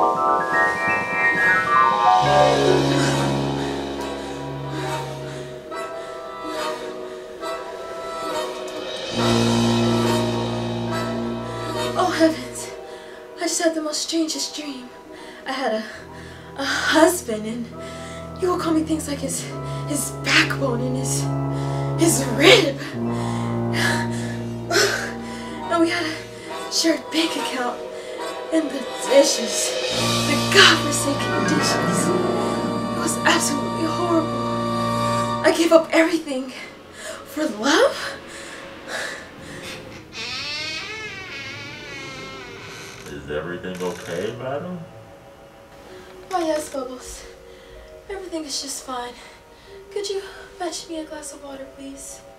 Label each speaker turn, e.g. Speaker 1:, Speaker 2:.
Speaker 1: Oh heavens, I just had the most strangest dream. I had a husband, and he would call me things like his backbone and his rib. And we had a shared bank account, and the dishes, the godforsaken dishes. It was absolutely horrible. I gave up everything for love?
Speaker 2: Is everything okay, madam?
Speaker 1: Oh yes, Bubbles. Everything is just fine. Could you fetch me a glass of water, please?